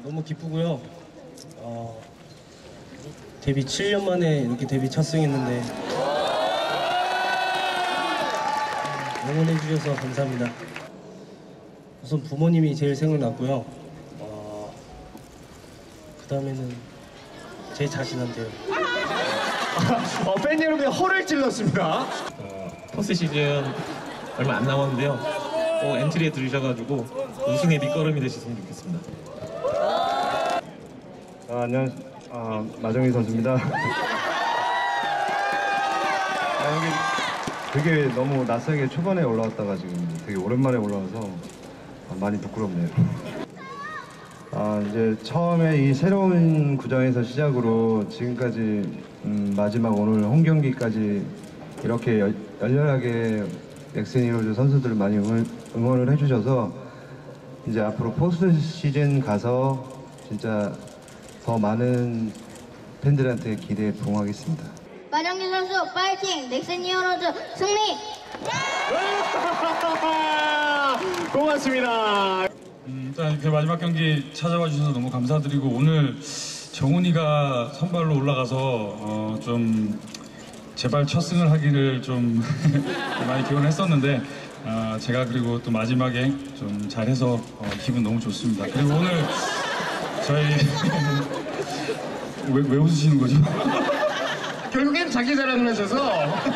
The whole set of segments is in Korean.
너무 기쁘고요. 데뷔 7년 만에 이렇게 데뷔 첫 승했는데 응원해 주셔서 감사합니다. 우선 부모님이 제일 생각났고요. 그 다음에는 제 자신한테요. 팬 여러분이 허를 찔렀습니다. 퍼스트 시즌 얼마 안 남았는데요. 꼭 엔트리에 들으셔가지고 우승의 밑거름이 되셨으면 좋겠습니다. 안녕하세요. 마정희 선수입니다. 여기 되게 너무 낯설게 초반에 올라왔다가 지금 되게 오랜만에 올라와서 많이 부끄럽네요. 이제 처음에 이 새로운 구장에서 시작으로 지금까지 마지막 오늘 홈 경기까지 이렇게 열렬하게 넥센 히어로즈 선수들을 많이 응원을 해주셔서 이제 앞으로 포스트 시즌 가서 진짜 더 많은 팬들한테 기대에 부응하겠습니다. 마정희 선수 파이팅! 넥센 히어로즈 승리! 고맙습니다. 일단 이렇게 마지막 경기 찾아와 주셔서 너무 감사드리고, 오늘 정훈이가 선발로 올라가서 좀 제발 첫 승을 하기를 좀 많이 기원했었는데 제가 그리고 또 마지막에 좀 잘해서 기분 너무 좋습니다. 그리고 오늘 저희 왜 웃으시는 거죠? 결국엔 자기 자랑을 하셔서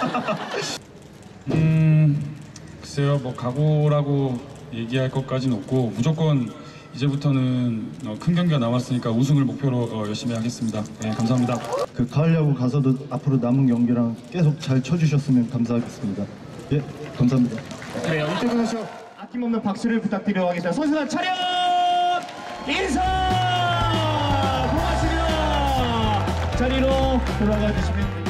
글쎄요, 뭐 각오라고 얘기할 것까지는 없고, 무조건 이제부터는 큰 경기가 남았으니까 우승을 목표로 열심히 하겠습니다. 네, 감사합니다. 그 가을 야구 가서도 앞으로 남은 경기랑 계속 잘 쳐주셨으면 감사하겠습니다. 예, 감사합니다. 그래요. 이태근 선수 아낌없는 박수를 부탁드리도록 하겠습니다. 선수단 차렷 인사! 고맙습니다. 자리로 돌아가 주시면 됩니다.